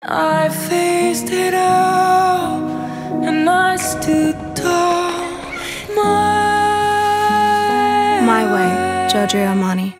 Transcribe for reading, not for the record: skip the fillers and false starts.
I faced it all, and I stood tall. My way, Giorgio Armani.